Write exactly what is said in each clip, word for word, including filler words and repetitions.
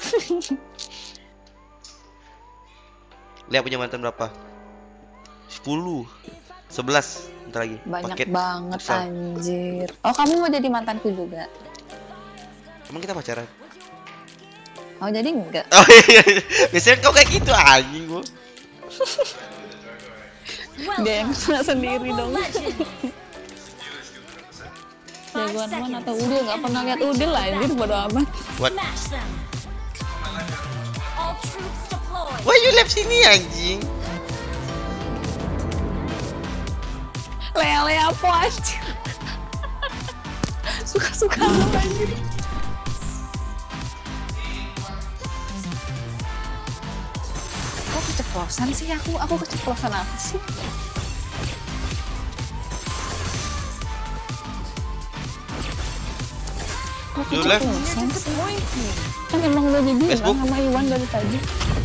Lihat punya mantan berapa? Sepuluh, sebelas, bentar lagi. Banyak Paket banget besar. anjir. Oh, kamu mau jadi mantanku juga? Emang kita pacaran? Oh, jadi enggak? Oh iya, biasanya kau kayak gitu anjing gua. Dia yang kena sendiri dong. Jagoan mana atau Udil, nggak pernah lihat Udil lah, anjir bodo amat. What? Why you left sini anjing? Lele apa anjir? Suka-suka lu anjir. Kok keceplosan sih aku? Aku keceplosan apa sih? Kok Lu left? keceplosan sih? Kan emang udah dibilang Facebook? sama Iwan dari tadi.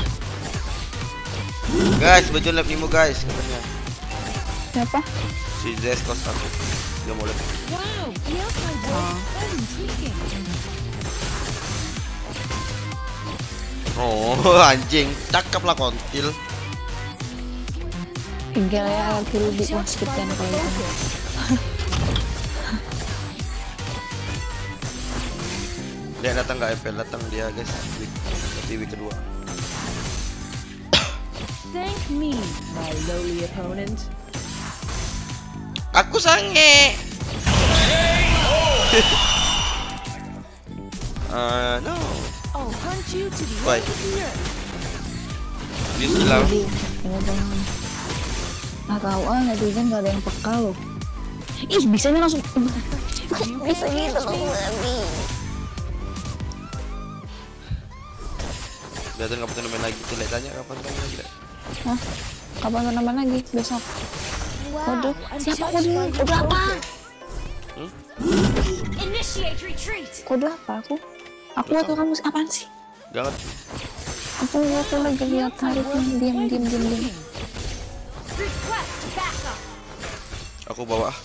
Guys, baju lab Nemo guys katanya. Siapa? Si Zes kos satu. Dia mau lab. Oh. Oh, anjing. Cakep lah kontil. Tinggal ya lagi lebih masukin kalau itu. Dia datang nggak F L, datang dia guys. Di week kedua. Thank me, my lowly opponent. Aku sange. uh, no. I'll hunt you to the Why? end of the earth. Dia hilang. Jadi, ini jangan. Nah tahu ah netizen gak ada yang peka loh. Ih bisanya langsung. Bisa gitu loh. Udah tuh kapan main lagi tuh, tanya kapan main lagi dah. Hah? Kapan turnamen lagi? Besok. Kode. Siapa kode? Kode apa? Hmm? Kode apa aku? Aku atau kamu apaan sih? Gak ngerti. Aku aku lagi lihat tarifnya diam diam diam diam. Aku bawa.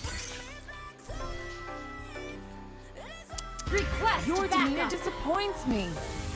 Your demeanor disappoints me.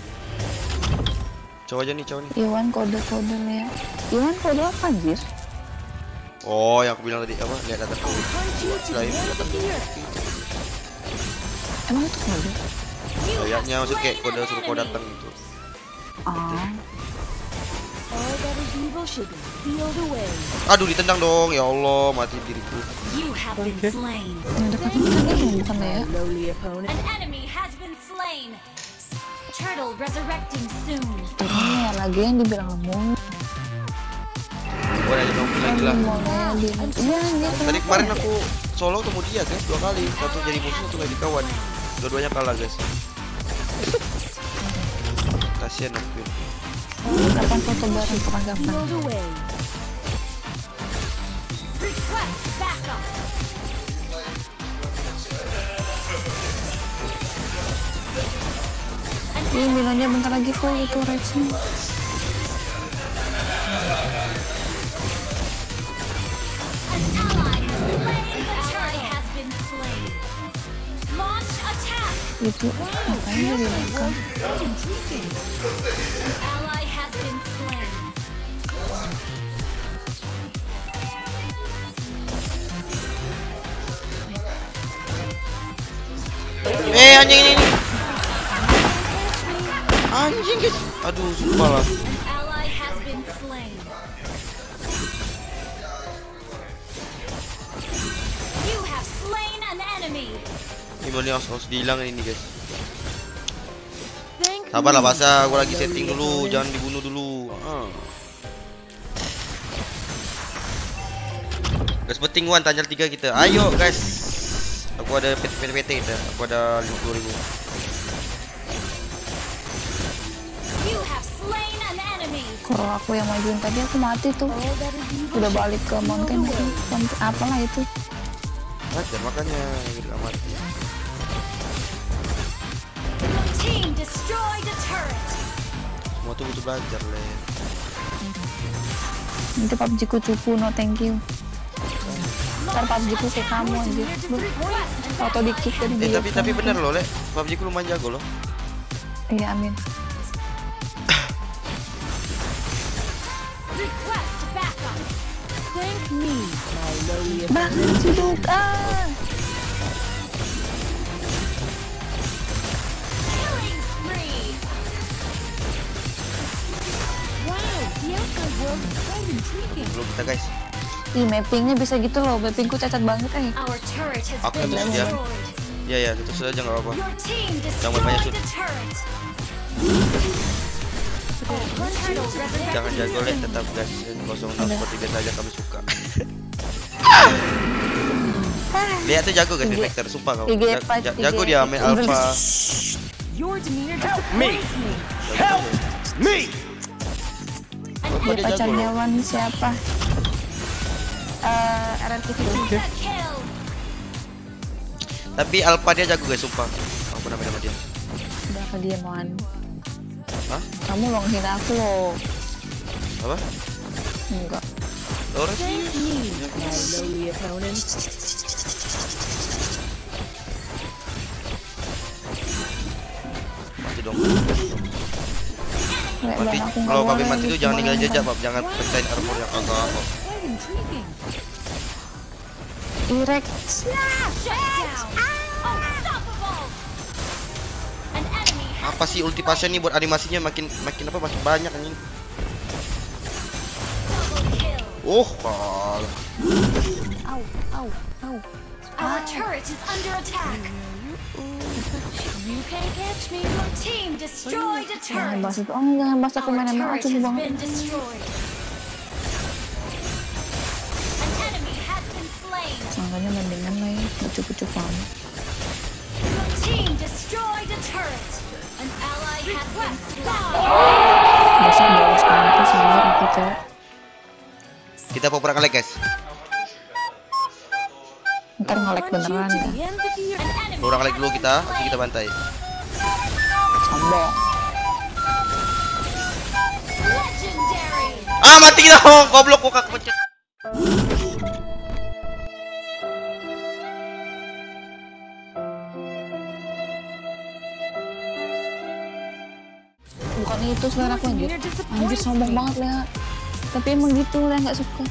Coba aja nih, coba nih. Iwan kode kode ya. Iwan kode apa anjir? Oh, yang aku bilang tadi apa? Lihat datang. I'll hunt you to the Selain end of datang. the earth. Emang itu kode? Kayaknya maksud kayak kode suruh kau datang gitu. Ah. All that is evil should be sealed away. Aduh, ditendang dong. Ya Allah, mati diriku. You have been slain. Yang dekat ini bukan ya? Lowly opponent. An enemy has been slain. Turtle resurrecting soon. Ini ya lagi yang dibilang lemong. Gua aja dong lagi lah. Lemongnya di. Iya dia. Tadi kemarin aku solo ketemu dia guys dua kali. Satu jadi musuh, satu jadi kawan. Dua-duanya kalah guys. Kasian aku. Kapan foto bareng kapan-kapan? Sealed away. Request backup. Ini bilangnya bentar lagi full itu rage-nya. An ally has slain. The ally has been slain. Launch attack. Itu ngapain dia bilang? Ally has been slain. Eh, anjing ini. ini. Anjing guys. Aduh, sumpah lah. An ally has been slain. You have slain an enemy. Gimana nih, harus, harus dihilangin ini guys. Thank Sabar lah me, Basa, gua lagi my setting lowly dulu, opponent. jangan dibunuh dulu. Ah. Guys, penting Wan, tanya tiga kita. Ayo guys. Aku ada P T P T kita. Aku ada lima puluh ribu. You have slain an enemy. Kalau aku yang majuin tadi aku mati tuh. All that is evil Udah balik ke mountain itu. Mountain apalah itu. Ajar makanya gitu amat. Team destroyed a turret. Semua tuh butuh belajar le. Nanti P U B G ku cupu no thank you. Ntar P U B G ku kayak kamu aja. Foto dikit dari Eh dia. tapi tapi bener loh le. P U B G ku lumayan jago loh. Iya amin. Thank me, my lowly Bakit si Duka? Killing spree. Wow, the outside world is quite intriguing. Belum kita guys. Ih, mappingnya bisa gitu loh. Mappingku cacat banget eh. Our turret has Aku been yang tutup dia. destroyed. Ya ya, tutup saja nggak apa-apa. Your team Jangan banyak destroyed shoot. the turret. Turtle resurrected. Jangan jago lek, tetap gas kosong enam seperti biasa aja kami suka. Lihat tuh jago guys, Vector, sumpah kau. Tiga, Ja- empat, ja- tiga. Jago dia main alpha. Your demeanor disappoints me. Help me. Dia Dia pacar jago loh. hewan siapa? Eh, R R Q itu. Mega kill. Tapi alpha dia jago guys, sumpah. Aku pernah main sama dia. Udah ke dia Moan. Hah? Kamu lo ngehina aku lo. Apa? Enggak. Orang sih. Thank me, my lowly opponent. Mati dong. Lek, Mati. dan aku nggak Kalau Papi boleh mati tuh gitu jangan tinggal banget. jejak, Pap. Jangan pecahin armor yang kagak. Quite intriguing. Irek. Shut down. Unstoppable. An enemy has Apa sih ulti passion nih buat animasinya makin makin apa makin banyak anjing. double kill. Oh, kalah. Au, au, au. Our turret is under attack. You can catch me. Your team destroyed a Jangan turret. bahas itu. Oh, jangan bahas aku Our main M L A turret coba has banget. been destroyed. An enemy has been slain. Makanya mendingan lah ya, lucu-lucu banget. Your team destroyed a turret. An ally has been slain. Besok bolos kampus sama aku cewek. Kita pura-pura nge-lag guys. Ntar nge-lag Hunt you beneran to ya. the end of the earth. An enemy Pura nge-lag has dulu been kita, nanti slain. kita bantai. Sombong. Legendary. Ah, mati kita. Oh, goblok gua kagak pencet. Bukan itu selera aku anjir. Your demeanor Anjir disappoints sombong me. banget Lea. Tapi emang gitu Lea nggak suka.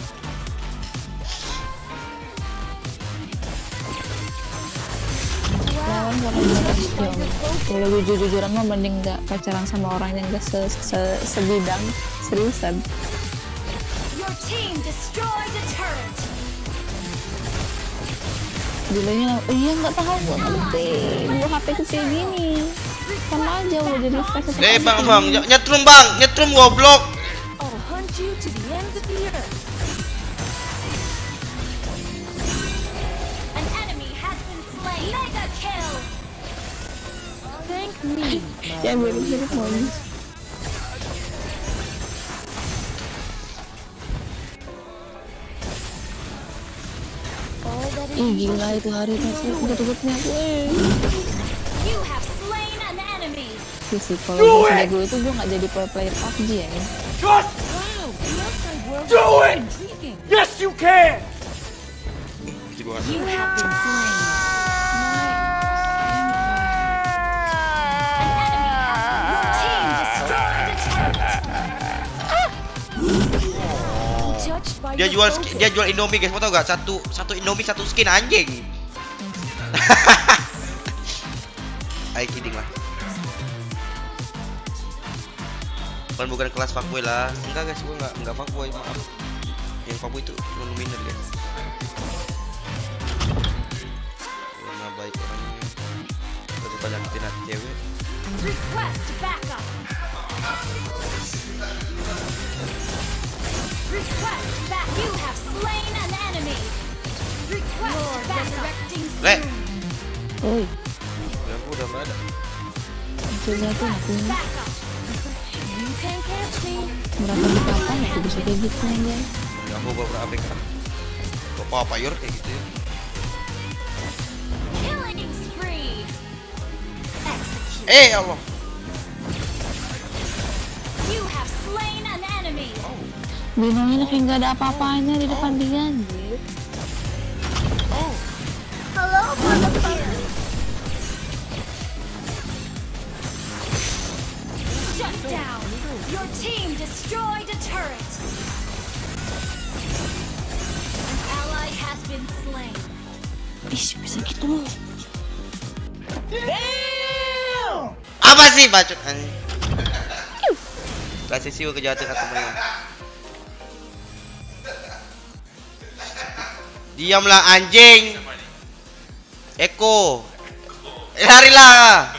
Lawan kalau dia rasio. Kalau jujur-jujuran mah mending nggak pacaran sama orang yang nggak se se sebidang seriusan. Your team destroyed a turret. Dilanya, oh iya nggak tahu gua ngerti. Gua H P ku kayak gini. Sama aja udah jadi fresh. Eh, Bang, Bang, ny- nyetrum, Bang. Nyetrum goblok. I'll hunt you to the ends of the earth. An enemy has been slain. Mega kill. Thank me, Ya my mirip-mirip mobil. all that is Ih gila itu hari tadi udah-udahnya gue. You have slain an enemy. Ya sih kalau gue sudah gue itu gue nggak jadi pro player P U B G ya. wow. The outside world is quite intriguing. Yes, you can! Gitu gua. You have been slain. An enemy has your team destroyed a turret. Judged by Dia your jual focus. skin, dia jual Indomie guys, mau tau gak? Satu satu Indomie satu skin anjing. I kidding lah. Bukan bukan kelas fuckboy lah. Enggak guys, gua enggak enggak fuckboy, maaf. Yang fuckboy itu non-winner guys. Karena baik orangnya. Gak suka nyakitin hati cewek. Request backup. Request back. You have slain an enemy. Request resurrecting Lek. soon. Oi, Ya gua udah enggak ada. itu satu aku Request backup. You can catch me. merasa di kapan aku bisa kayak gitu aja. Ya aku beberapa A P K. Bapak apa yur kayak gitu ya. Killing spree. Execute. Eh ya Allah. You have slain an enemy. Binonya kayak nggak ada apa-apanya di depan dia anjir. Shut down. Your team destroyed a turret. ally has been slain. Ih, bisa gitu loh. Apa sih bacot anjing? Kasih siu kejahatan kata mereka. Diamlah anjing. Eko. Eh, larilah.